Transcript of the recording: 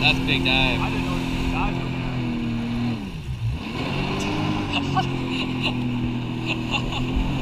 That's a big dive. I didn't know it was big dive over there.